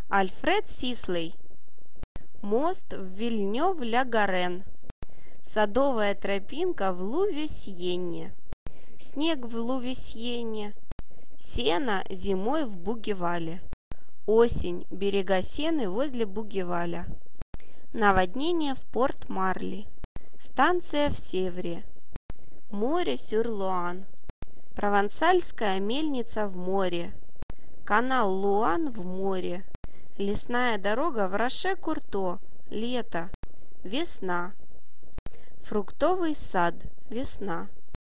Альфред Сислей. Мост в Вильнёв-ля-Гарен. Садовая тропинка в Лувесьенне. Снег в Лувесьенне. Сено зимой в Бугевале. Осень. Берега Сены возле Бугеваля. Наводнение в Порт-Марли. Станция в Севре. Море Сюр-Луан. Провансальская мельница в море. Канал Луан в море. Лесная дорога в Роше-Курто. Лето. Весна. Фруктовый сад. Весна.